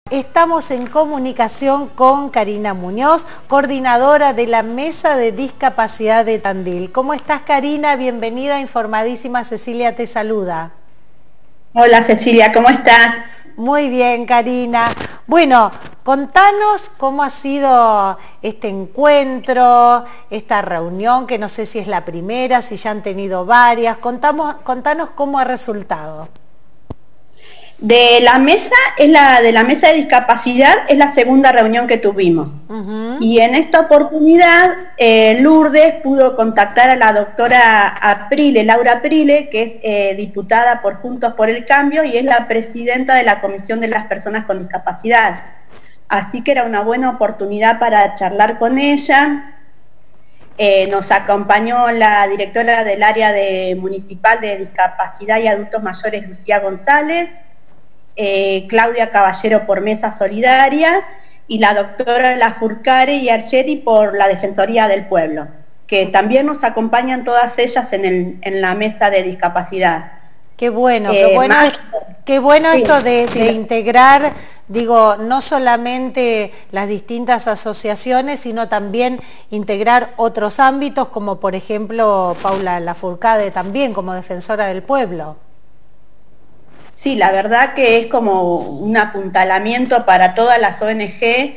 Estamos en comunicación con Karina Muñoz, coordinadora de la Mesa de Discapacidad de Tandil. ¿Cómo estás, Karina? Bienvenida, Informadísima. Cecilia te saluda. Hola, Cecilia, ¿cómo estás? Muy bien, Karina. Bueno, contanos cómo ha sido este encuentro, esta reunión, que no sé si es la primera, si ya han tenido varias. Contanos cómo ha resultado. De la mesa de discapacidad es la segunda reunión que tuvimos. Y en esta oportunidad Lourdes pudo contactar a la doctora Laura Aprile, que es diputada por Juntos por el Cambio y es la presidenta de la Comisión de las Personas con Discapacidad. Así que era una buena oportunidad para charlar con ella. Nos acompañó la directora del área municipal de discapacidad y adultos mayores, Lucía González, Claudia Caballero por Mesa Solidaria y la doctora Lafourcade y Argeri por la Defensoría del Pueblo, que también nos acompañan todas ellas en la mesa de discapacidad. Qué bueno, qué bueno sí, esto de integrar, digo, no solamente las distintas asociaciones, sino también integrar otros ámbitos, como por ejemplo Paula Lafourcade también, como defensora del pueblo. Sí, la verdad que es como un apuntalamiento para todas las ONG,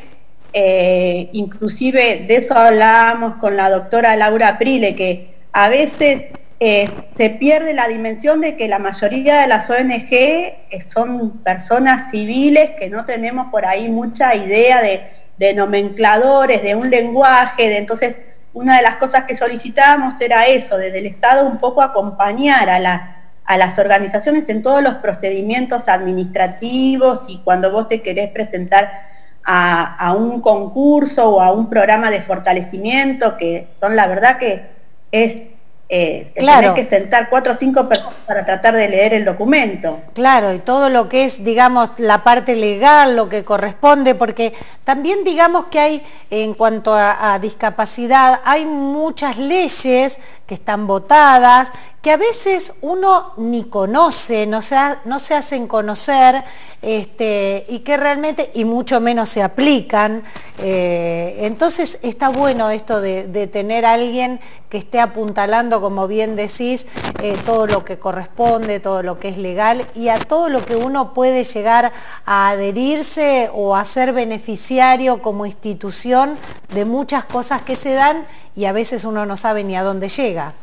inclusive de eso hablábamos con la doctora Laura Aprile, que a veces se pierde la dimensión de que la mayoría de las ONG son personas civiles que no tenemos por ahí mucha idea de nomencladores, de un lenguaje, entonces una de las cosas que solicitábamos era eso, desde el Estado un poco acompañar a las organizaciones en todos los procedimientos administrativos y cuando vos te querés presentar a un concurso o a un programa de fortalecimiento, que son la verdad que es... claro. Tenés que sentar 4 o 5 personas para tratar de leer el documento. Claro, y todo lo que es, digamos, la parte legal, lo que corresponde, porque también digamos que hay, en cuanto a discapacidad, hay muchas leyes que están votadas, que a veces uno ni conoce, no se hacen conocer, y que realmente, y mucho menos se aplican. Entonces está bueno esto de tener a alguien que esté apuntalando, como bien decís, todo lo que corresponde, todo lo que es legal y a todo lo que uno puede llegar a adherirse o a ser beneficiario como institución de muchas cosas que se dan y a veces uno no sabe ni a dónde llega.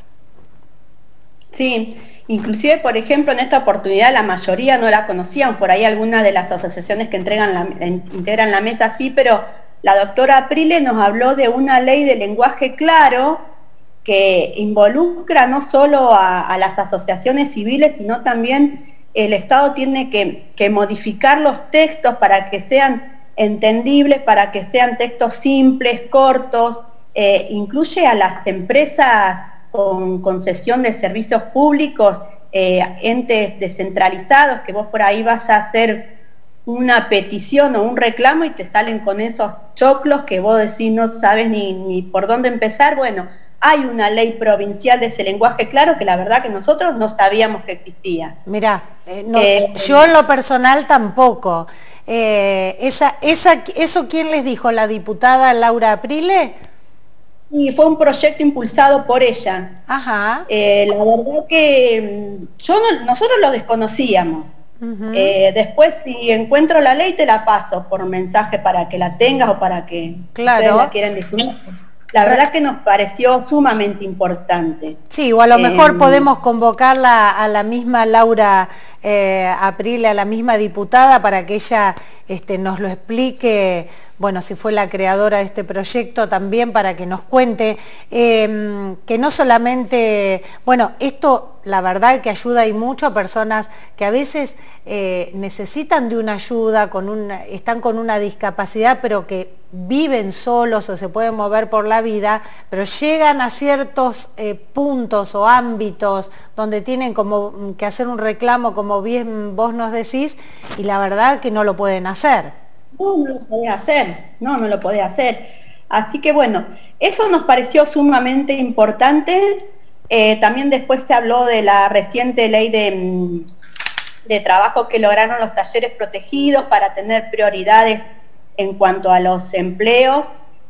Sí, inclusive, por ejemplo, en esta oportunidad la mayoría no la conocían, por ahí algunas de las asociaciones que integran la mesa sí, pero la doctora Aprile nos habló de una ley de lenguaje claro que involucra no solo a las asociaciones civiles, sino también el Estado tiene que modificar los textos para que sean entendibles, para que sean textos simples, cortos, incluye a las empresas con concesión de servicios públicos, entes descentralizados, que vos por ahí vas a hacer una petición o un reclamo y te salen con esos choclos que vos decís no sabes ni por dónde empezar. Bueno, hay una ley provincial de ese lenguaje claro que la verdad que nosotros no sabíamos que existía. Mirá, yo en lo personal tampoco. ¿Eso quién les dijo? ¿La diputada Laura Aprile? Y fue un proyecto impulsado por ella. Ajá. La verdad que nosotros lo desconocíamos. Después si encuentro la ley te la paso por mensaje para que la tengas o para que ustedes la quieran difundir. La verdad que nos pareció sumamente importante. Sí, o a lo mejor podemos convocarla a la misma Laura Aprile, a la misma diputada, para que ella nos lo explique, bueno, si fue la creadora de este proyecto también, para que nos cuente, que no solamente, bueno, esto la verdad que ayuda y mucho a personas que a veces necesitan de una ayuda, están con una discapacidad, pero que viven solos o se pueden mover por la vida, pero llegan a ciertos puntos o ámbitos donde tienen como que hacer un reclamo, como bien vos nos decís, y la verdad que no lo pueden hacer. No lo podés hacer, no lo podés hacer. Así que bueno, eso nos pareció sumamente importante. También después se habló de la reciente ley de trabajo que lograron los talleres protegidos para tener prioridades en cuanto a los empleos.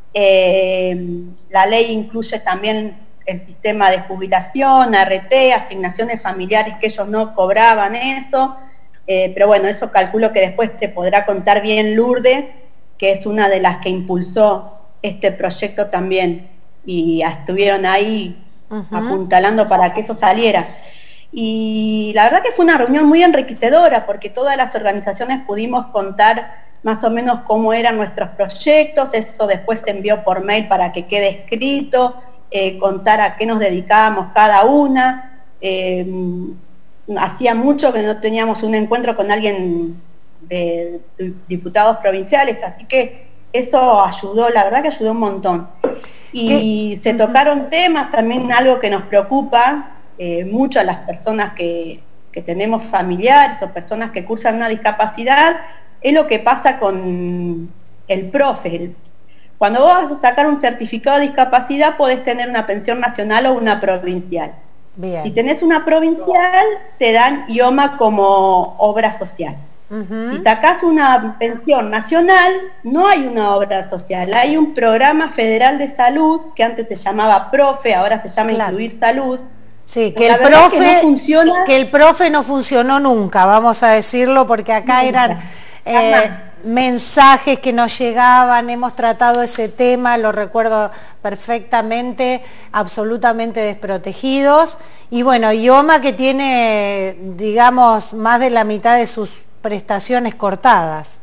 La ley incluye también el sistema de jubilación, ART, asignaciones familiares que ellos no cobraban eso, pero bueno, eso calculo que después te podrá contar bien Lourdes, que es una de las que impulsó este proyecto también, y estuvieron ahí apuntalando para que eso saliera. Y la verdad que fue una reunión muy enriquecedora, porque todas las organizaciones pudimos contar más o menos cómo eran nuestros proyectos, eso después se envió por mail para que quede escrito, contar a qué nos dedicábamos cada una. Hacía mucho que no teníamos un encuentro con alguien de diputados provinciales, así que eso ayudó, la verdad que ayudó un montón. Y se tocaron temas, también algo que nos preocupa mucho a las personas que tenemos familiares o personas que cursan una discapacidad, es lo que pasa con el profe. Cuando vos vas a sacar un certificado de discapacidad podés tener una pensión nacional o una provincial. Bien. Si tenés una provincial, te dan IOMA como obra social. Si sacás una pensión nacional, no hay una obra social, hay un programa federal de salud, que antes se llamaba PROFE, ahora se llama Incluir Salud. Sí, que el profe no funcionó nunca, vamos a decirlo, porque acá eran mensajes que nos llegaban, hemos tratado ese tema, lo recuerdo perfectamente, absolutamente desprotegidos. Y bueno, IOMA que tiene, digamos, más de la mitad de sus prestaciones cortadas.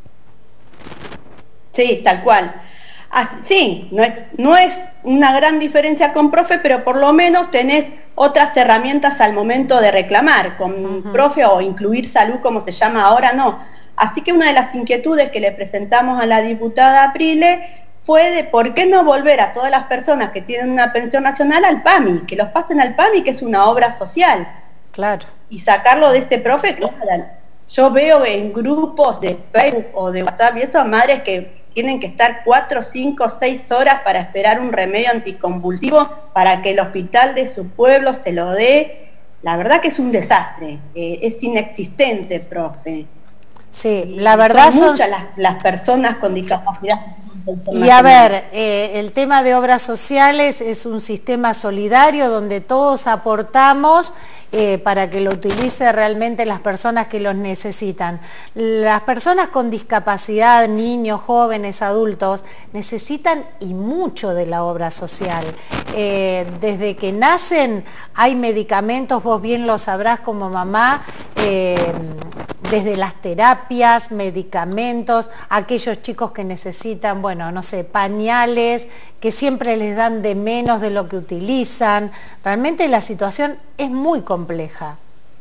Sí, tal cual. Sí, no es una gran diferencia con profe, pero por lo menos tenés otras herramientas al momento de reclamar. Con profe o incluir salud, como se llama ahora, no. Así que una de las inquietudes que le presentamos a la diputada Aprile fue de por qué no volver a todas las personas que tienen una pensión nacional al PAMI, que los pasen al PAMI, que es una obra social. Claro. Y sacarlo de este profe, claro. Yo veo en grupos de Facebook o de WhatsApp y eso, madres que tienen que estar 4, 5, 6 horas para esperar un remedio anticonvulsivo para que el hospital de su pueblo se lo dé. La verdad que es un desastre, es inexistente, profe. Sí, la verdad son muchas las personas con discapacidad. Y a ver, el tema de obras sociales es un sistema solidario donde todos aportamos para que lo utilice realmente las personas que los necesitan. Las personas con discapacidad, niños, jóvenes, adultos, necesitan y mucho de la obra social. Desde que nacen hay medicamentos, vos bien lo sabrás como mamá, desde las terapias, medicamentos, aquellos chicos que necesitan, bueno, no sé, pañales, que siempre les dan de menos de lo que utilizan. Realmente la situación es muy compleja.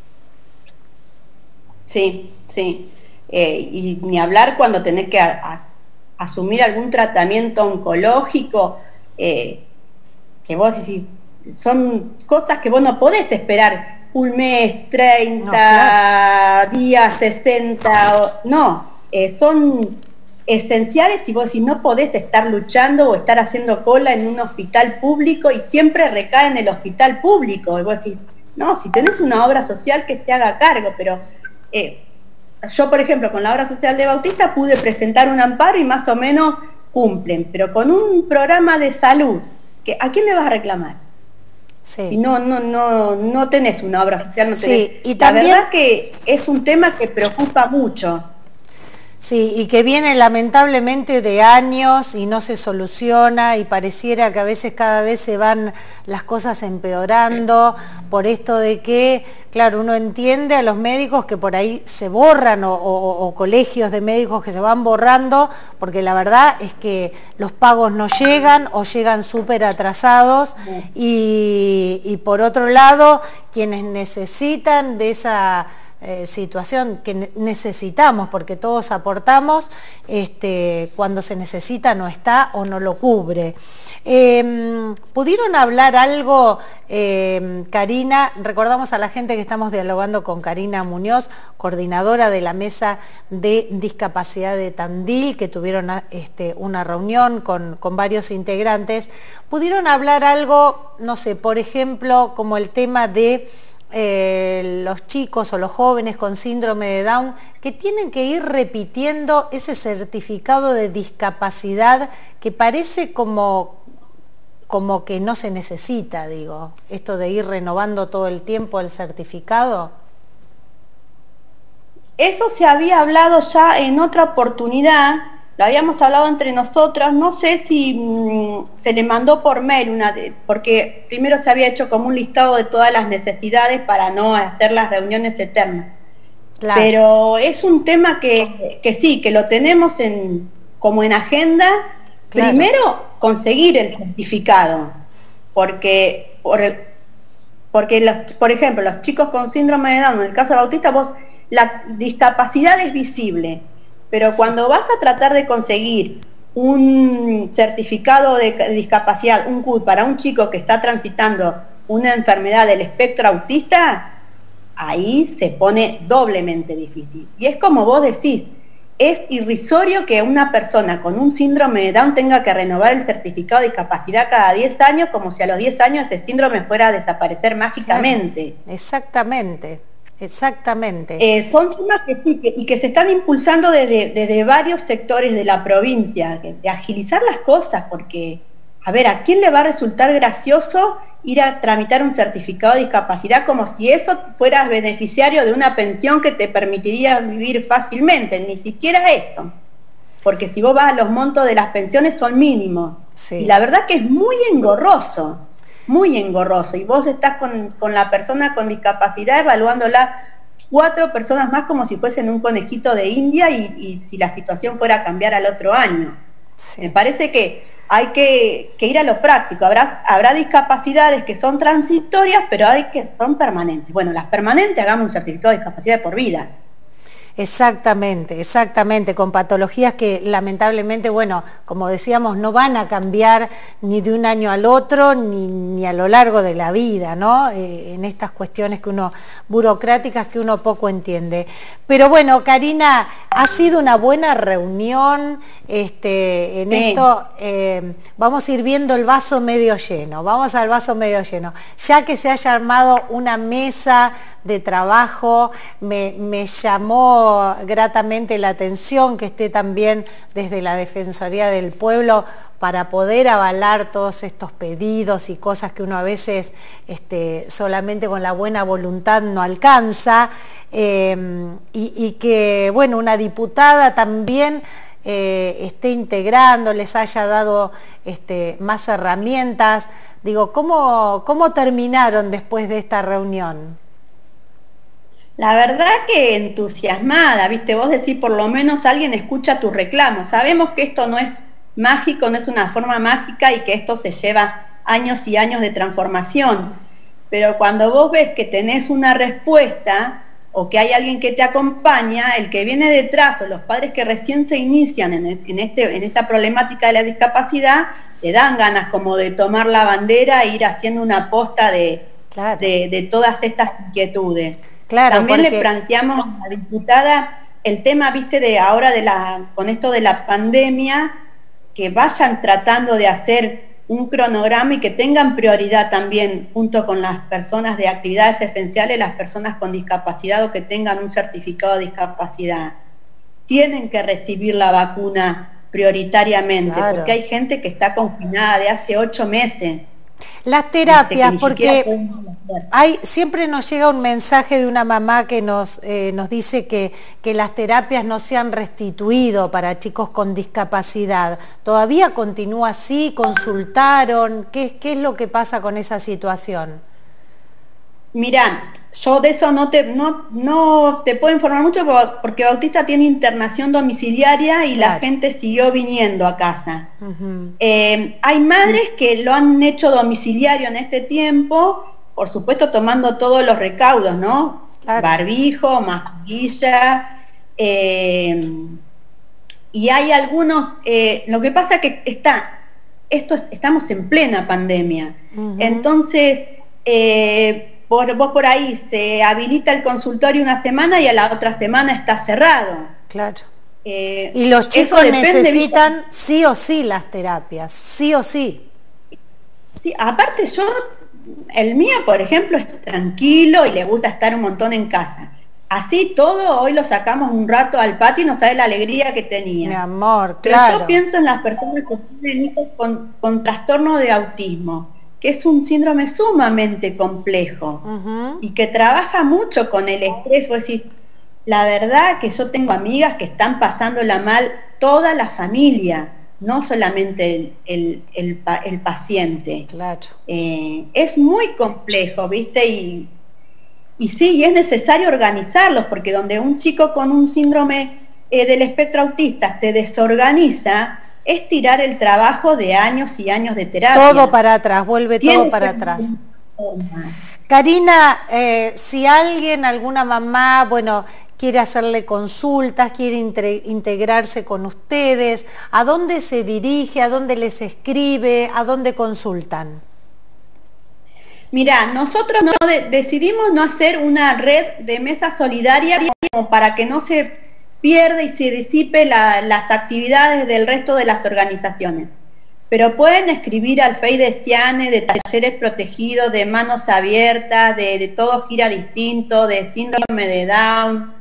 Sí, sí. Y ni hablar cuando tenés que asumir algún tratamiento oncológico, que vos decís, son cosas que vos no podés esperar un mes, 30 días, 60, son esenciales y vos si no podés estar luchando o estar haciendo cola en un hospital público y siempre recae en el hospital público. Y vos decís, no, si tenés una obra social que se haga cargo, pero yo por ejemplo con la obra social de Bautista pude presentar un amparo y más o menos cumplen, pero con un programa de salud, ¿a quién le vas a reclamar? Sí. Y no tenés una obra social, no tenés. Sí, y también, la verdad que es un tema que preocupa mucho. Sí, y que viene lamentablemente de años y no se soluciona y pareciera que a veces cada vez se van las cosas empeorando por esto de que, claro, uno entiende a los médicos que por ahí se borran o colegios de médicos que se van borrando porque la verdad es que los pagos no llegan o llegan súper atrasados y por otro lado quienes necesitan de esa situación que necesitamos porque todos aportamos, cuando se necesita no está o no lo cubre. ¿Pudieron hablar algo, Karina? Recordamos a la gente que estamos dialogando con Karina Muñoz, coordinadora de la Mesa de Discapacidad de Tandil, que tuvieron una reunión con varios integrantes. ¿Pudieron hablar algo, no sé, por ejemplo, como el tema de los chicos o los jóvenes con síndrome de Down que tienen que ir repitiendo ese certificado de discapacidad que parece como que no se necesita, digo, esto de ir renovando todo el tiempo el certificado? Eso se había hablado ya en otra oportunidad, lo habíamos hablado entre nosotras, no sé si se le mandó por mail, porque primero se había hecho como un listado de todas las necesidades para no hacer las reuniones eternas. Claro. Pero es un tema que sí, que lo tenemos como en agenda. Claro. Primero, conseguir el certificado, porque por ejemplo, los chicos con síndrome de Down, en el caso de Bautista, la discapacidad es visible, pero cuando vas a tratar de conseguir un certificado de discapacidad, un CUD, para un chico que está transitando una enfermedad del espectro autista, ahí se pone doblemente difícil. Y es como vos decís, es irrisorio que una persona con un síndrome de Down tenga que renovar el certificado de discapacidad cada 10 años, como si a los 10 años ese síndrome fuera a desaparecer mágicamente. Claro. Exactamente. Exactamente. Son temas que sí, y que se están impulsando desde varios sectores de la provincia, de agilizar las cosas, porque, a ver, ¿a quién le va a resultar gracioso ir a tramitar un certificado de discapacidad como si eso fueras beneficiario de una pensión que te permitiría vivir fácilmente? Ni siquiera eso, porque si vos vas a los montos de las pensiones son mínimos, sí. Y la verdad que es muy engorroso, y vos estás con la persona con discapacidad evaluándola 4 personas más como si fuesen un conejito de India y si la situación fuera a cambiar al otro año. Sí. Me parece que hay que ir a lo práctico. Habrá discapacidades que son transitorias, pero hay que son permanentes. Bueno, las permanentes hagamos un certificado de discapacidad de por vida. Exactamente, exactamente, con patologías que lamentablemente, bueno, como decíamos, no van a cambiar ni de un año al otro, ni a lo largo de la vida, ¿no? En estas cuestiones burocráticas que uno poco entiende. Pero bueno, Karina, ha sido una buena reunión, en sí. Esto vamos a ir viendo el vaso medio lleno, vamos al vaso medio lleno. Ya que se haya armado una mesa de trabajo, me llamó gratamente la atención que esté también desde la Defensoría del Pueblo para poder avalar todos estos pedidos y cosas que uno a veces solamente con la buena voluntad no alcanza, y que, bueno, una diputada también esté integrando, les haya dado más herramientas. Digo, ¿cómo terminaron después de esta reunión? La verdad que entusiasmada, ¿viste? Vos decís, por lo menos alguien escucha tus reclamos. Sabemos que esto no es mágico, no es una forma mágica y que esto se lleva años y años de transformación. Pero cuando vos ves que tenés una respuesta o que hay alguien que te acompaña, el que viene detrás o los padres que recién se inician en esta problemática de la discapacidad, te dan ganas como de tomar la bandera e ir haciendo una posta claro. de todas estas inquietudes. Claro, también le planteamos a la diputada el tema, viste, de ahora con esto de la pandemia, que vayan tratando de hacer un cronograma y que tengan prioridad también, junto con las personas de actividades esenciales, las personas con discapacidad o que tengan un certificado de discapacidad. Tienen que recibir la vacuna prioritariamente, claro. Porque hay gente que está confinada de hace 8 meses. Las terapias, porque siempre nos llega un mensaje de una mamá que nos dice que las terapias no se han restituido para chicos con discapacidad. ¿Todavía continúa así? ¿Consultaron? ¿Qué es lo que pasa con esa situación? Mirá, yo de eso no te puedo informar mucho porque Bautista tiene internación domiciliaria y claro. La gente siguió viniendo a casa. Uh-huh. Hay madres que lo han hecho domiciliario en este tiempo, por supuesto tomando todos los recaudos, ¿no? Claro. Barbijo, mascarilla, y hay algunos, lo que pasa que estamos en plena pandemia, uh-huh. Entonces, vos por ahí se habilita el consultorio una semana y a la otra semana está cerrado. Claro. Y los chicos necesitan sí o sí las terapias, sí o sí. Sí, aparte yo el mío, por ejemplo, es tranquilo y le gusta estar un montón en casa. Así todo, hoy lo sacamos un rato al patio y no sabe la alegría que tenía. Mi amor, Pero claro. yo pienso en las personas que tienen hijos con trastorno de autismo, que es un síndrome sumamente complejo y que trabaja mucho con el estrés. Vos decís, la verdad que yo tengo amigas que están pasándola mal, toda la familia, no solamente el paciente. Claro. Es muy complejo, ¿viste? Y sí, y es necesario organizarlos, porque donde un chico con un síndrome del espectro autista se desorganiza, es tirar el trabajo de años y años de terapia. Todo para atrás, vuelve todo para atrás. Karina, si alguien, alguna mamá, bueno, quiere hacerle consultas, quiere integrarse con ustedes, ¿a dónde se dirige? ¿A dónde les escribe? ¿A dónde consultan? Mirá, nosotros decidimos no hacer una red de mesa solidaria como para que no se pierda y se disipe las actividades del resto de las organizaciones. Pero pueden escribir al Face de Ciane, de Talleres Protegidos, de Manos Abiertas, de Todo Gira Distinto, de Síndrome de Down.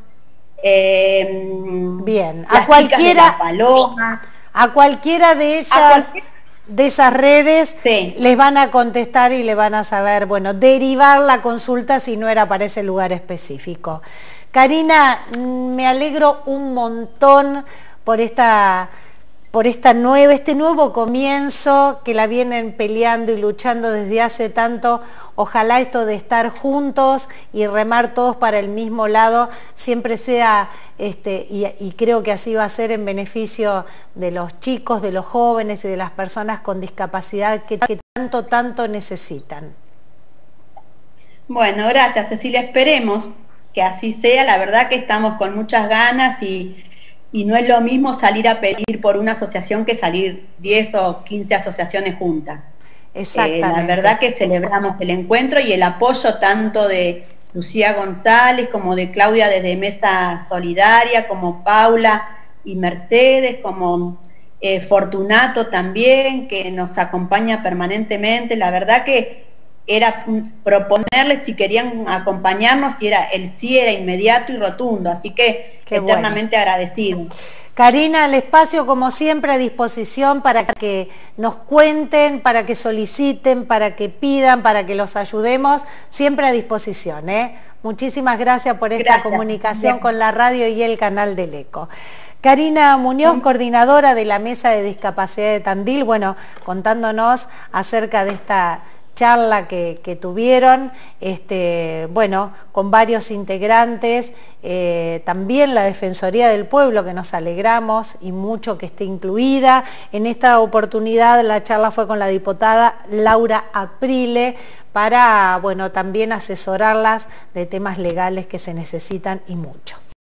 Bien, a cualquiera, a cualquiera de ellas, de esas redes, sí, les van a contestar y le van a saber, bueno, derivar la consulta si no era para ese lugar específico. Karina, me alegro un montón por este nuevo comienzo que la vienen peleando y luchando desde hace tanto. Ojalá esto de estar juntos y remar todos para el mismo lado siempre sea, y creo que así va a ser en beneficio de los chicos, de los jóvenes y de las personas con discapacidad que tanto necesitan. Bueno, gracias Cecilia, esperemos que así sea. La verdad que estamos con muchas ganas y no es lo mismo salir a pedir por una asociación que salir 10 o 15 asociaciones juntas. Exactamente. La verdad que celebramos el encuentro y el apoyo tanto de Lucía González como de Claudia desde Mesa Solidaria, como Paula y Mercedes, como Fortunato también, que nos acompaña permanentemente. La verdad que era proponerles si querían acompañarnos y el sí era inmediato y rotundo, así que qué eternamente agradecido. Karina, el espacio como siempre a disposición para que nos cuenten, para que soliciten, para que pidan, para que los ayudemos, siempre a disposición. Muchísimas gracias por esta comunicación con la radio y el canal del ECO. Karina Muñoz, coordinadora de la Mesa de Discapacidad de Tandil, bueno, contándonos acerca de esta charla que tuvieron, bueno, con varios integrantes, también la Defensoría del Pueblo, que nos alegramos y mucho que esté incluida. En esta oportunidad la charla fue con la diputada Laura Aprile para, bueno, también asesorarlas de temas legales que se necesitan y mucho.